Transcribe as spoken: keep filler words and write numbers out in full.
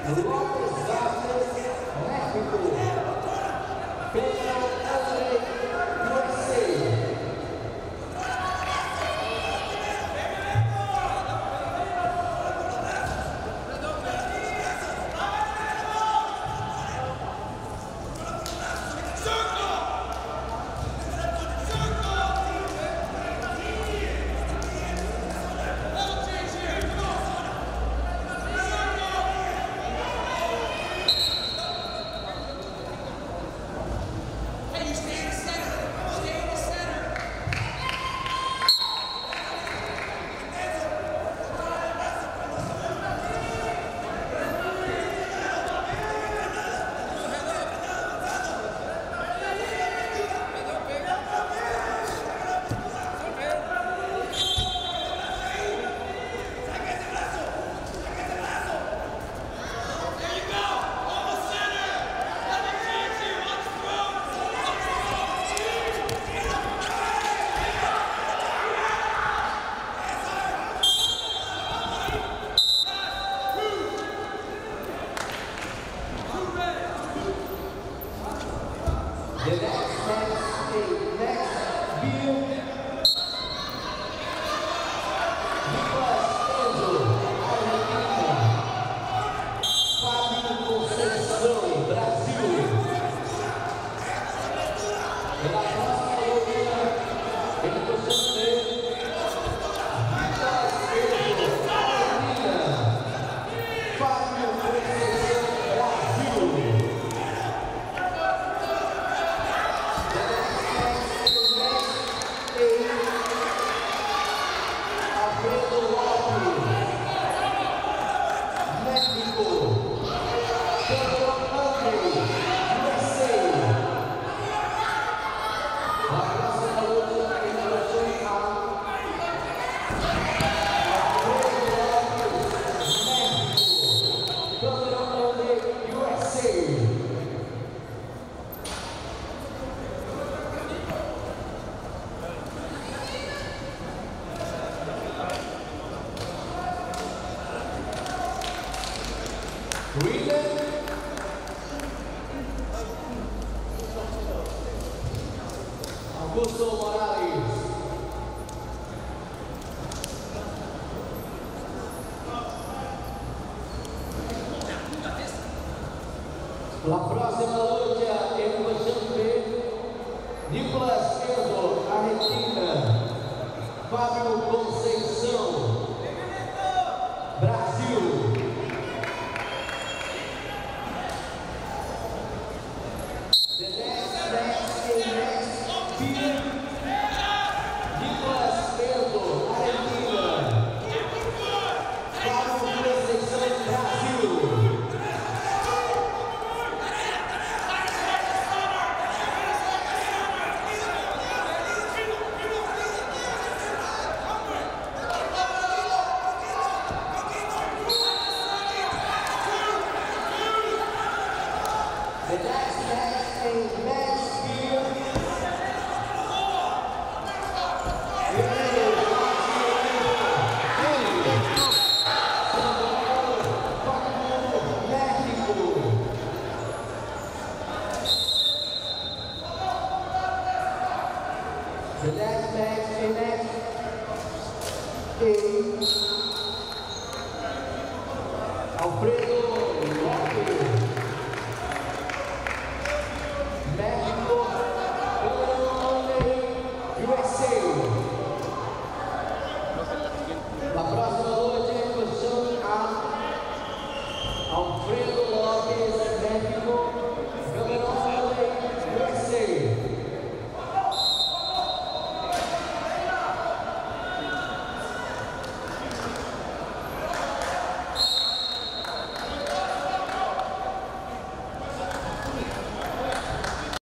Lopes Vasquez, México. Pedro André, U S A. The next match is next view. Nicolas Enzo, Argentina. Fábio Conceição, Brasil. Pela próxima corrida, ele consegue Nicolas Enzo, Argentina. Fábio Conceição, Brasil. Pedro Lopes, México. Pedro André, U S A. A próxima luta é na nacional. Pedro Lopes, México. Pedro André, U S A. William Augusto Morales. La próxima luta é no G P. Nicolas Enzo, Argentina. Fábio Conceição, Brasil. The next match is next view. Nicolas Enzo, Argentina. Fábio Conceição, Brasil. The next match is men's field. The next match is next is